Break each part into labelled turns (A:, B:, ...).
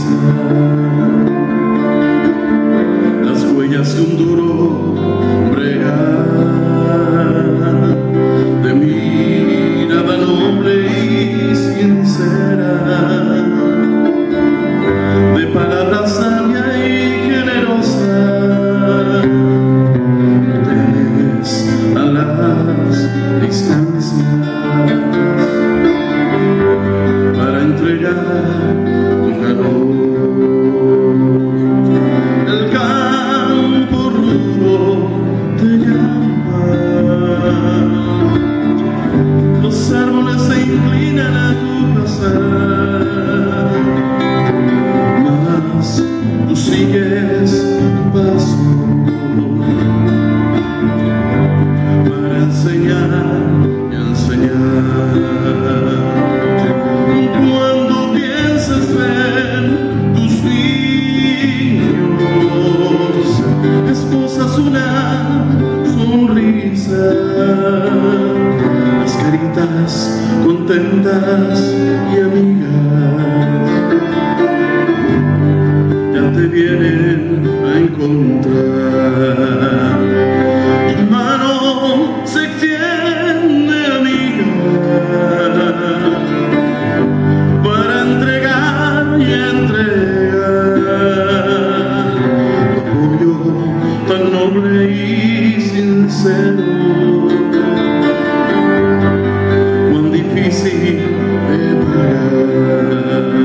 A: las huellas de un duro bregar, de mirada noble y sincera, de palabra sabia y generosa, a las distancias para entregar un calor. El campo rudo te llama, los árboles se inclinan a tu pasar, mas tú sigues tu paso para enseñar y enseñar. Cuando pienses ver tus niños, esposas una sonrisa, las caritas contentas y amigas ya te vienen a encontrar. Tu mano se extiende, amiga, para entregar y entregar tu apoyo tan noble y sincero. Cuán difícil de pagar.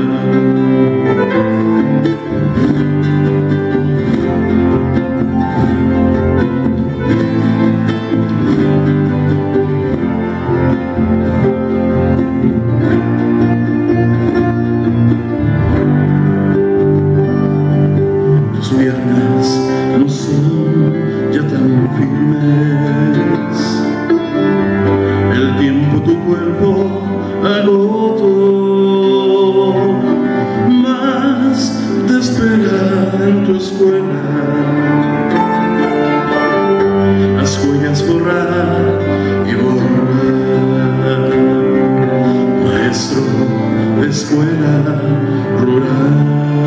A: Tus piernas no son ya tan firmes, el tiempo tu cuerpo agotó, mas te espera en tu escuela las huellas borrar y borrar. Maestro de escuela rural,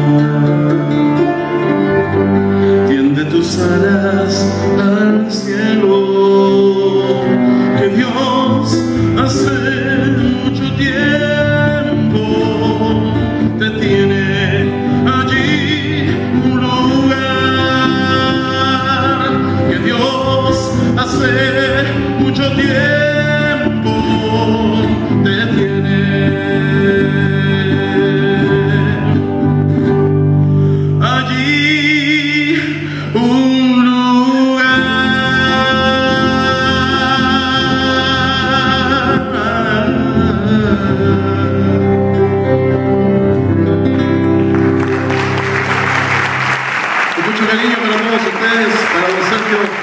A: tiende tus alas al cielo, que Dios hace mucho tiempo te tiene allí un lugar, que Dios hace mucho tiempo te tiene allí un lugar. Con mucho cariño para todos ustedes, para don Sergio.